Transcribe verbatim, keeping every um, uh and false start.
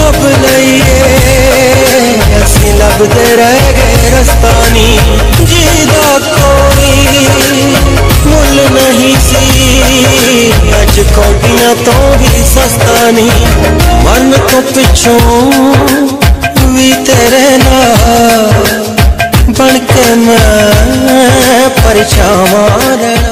लभ लईए असीं लभदे रह गए रस्ता नी जीदा कोई मुल नहीं सी अज कोटियां तो भी सस्ता नहीं मन तो पिछों भी तेरे नाल बन के मैं परछावां रहना।